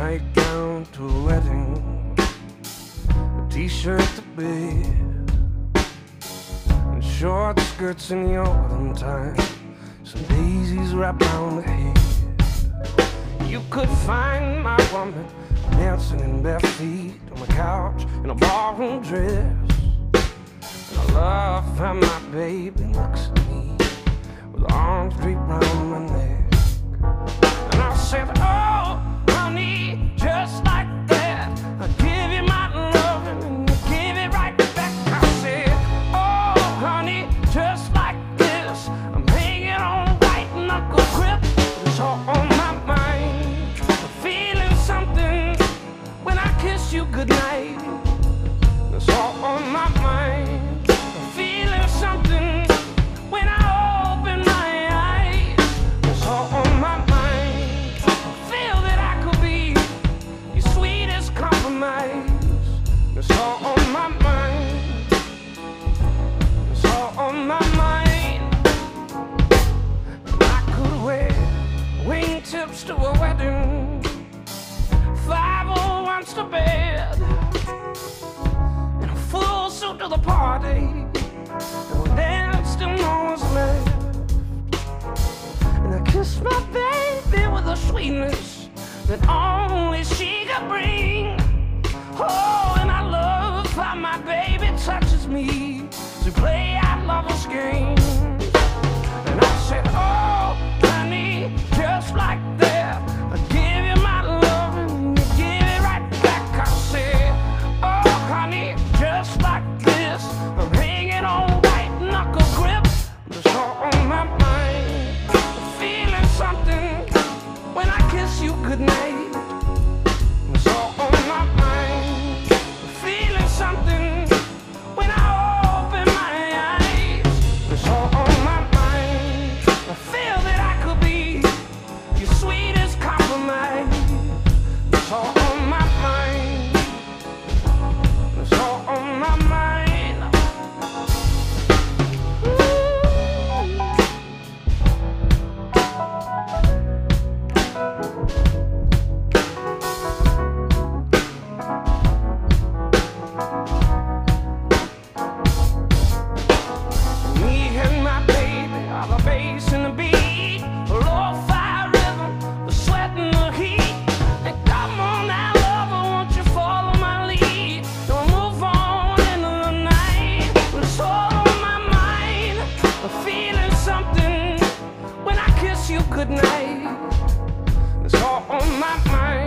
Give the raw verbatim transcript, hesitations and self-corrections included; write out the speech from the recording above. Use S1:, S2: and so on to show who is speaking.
S1: nightgown to a wedding, a t-shirt to bed, and short skirts in the autumn time, some daisies wrapped round the head. You could find my woman dancing in bare feet on the couch in a ballroom dress, and I love how my baby looks at me with her arms draped round my neck. And I said, oh, honey, just like that, I give you my love and you give it right back. I said, oh, honey, just like this, I'm hanging on right knuckle grip. It's all on my mind, I'm feeling something when I kiss you goodnight. It's all on my mind, I'm feeling something when I open my eyes. It's all on my mind. It's all on my mind. It's all on my mind. I could wear wingtips to a wedding, five oh ones to bed, and a full suit to the party, and there's still no one's left. And I kiss my baby with a sweetness that only she could bring. Oh, and I love how my baby touches me to play out lover's games. And I said, oh, honey, just like that, I give you my love and you give it right back. I said, oh, honey, just like this, I'm hanging on right knuckle grip. It's all on my mind, I'm feeling something when I kiss you goodnight. It's all on my mind, something when I open my eyes. It's all on my mind. I feel that I could be your sweetest compromise. It's all on my mind. It's all on my mind. The bass and the beat, the low-fi rhythm, the sweat and the heat. And come on now, lover, won't you follow my lead? Don't move on into the night. It's all on my mind, I'm feeling something when I kiss you goodnight. It's all on my mind.